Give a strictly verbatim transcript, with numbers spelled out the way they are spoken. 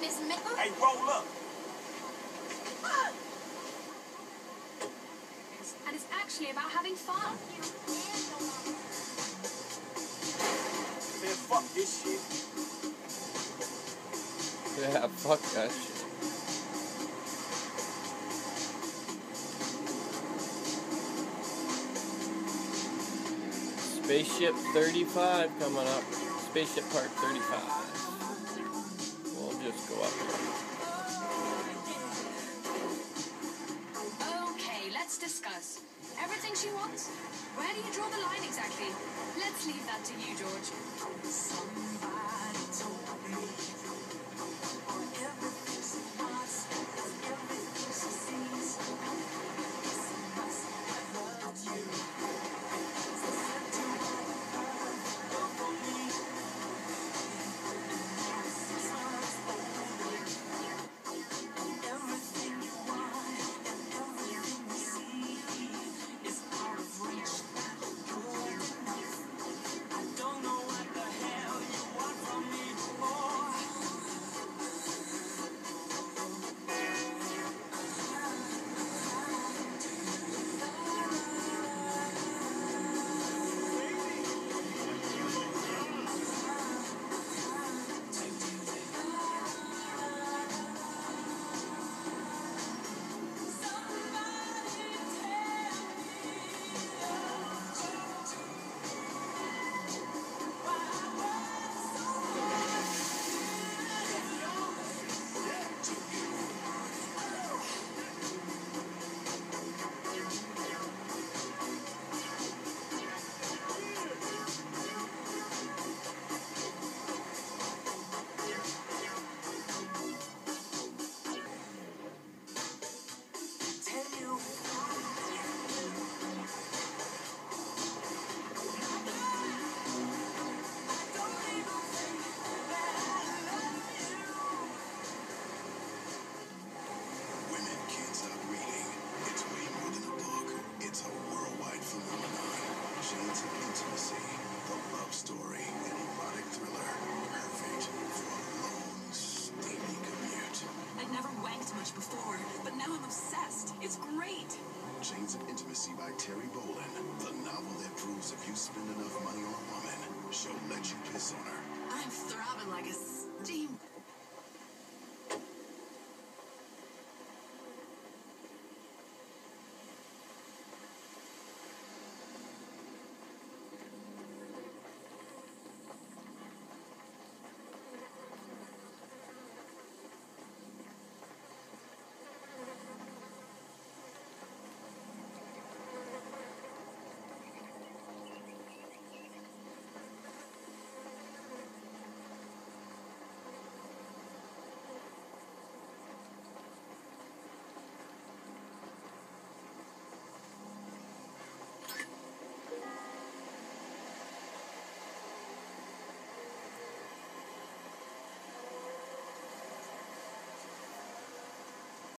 is me. Hey, roll up. And it's actually about having fun. Man, fuck this shit. Yeah, fuck that shit. Spaceship thirty-five coming up. Spaceship Part thirty-five. We'll just go up here. Okay, let's discuss. Everything she wants? Where do you draw the line exactly? Let's leave that to you, George. Somebody told me everything she wants, everything she sees. I loved you. Before, but now I'm obsessed. It's great. Chains of Intimacy by Terry Bolin, the novel that proves if you spend enough money on a woman, she'll let you piss on her. I'm throbbing like a steam